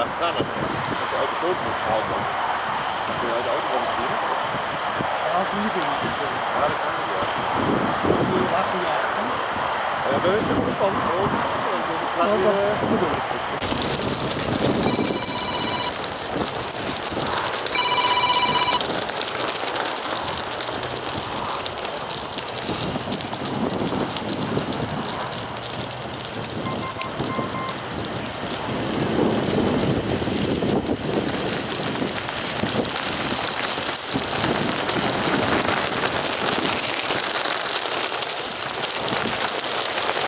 Ga maar zo. Als je uit de sloot moet gehaald worden, dan kun je uit de auto wel besturen. Ja, als we niet in moeten spelen. Ja, dat kan niet, ja. Dan moet je wachten, ja. Ja, ben je er nog van? Oh, dat Nou, gaat dat weer... bedoel ik.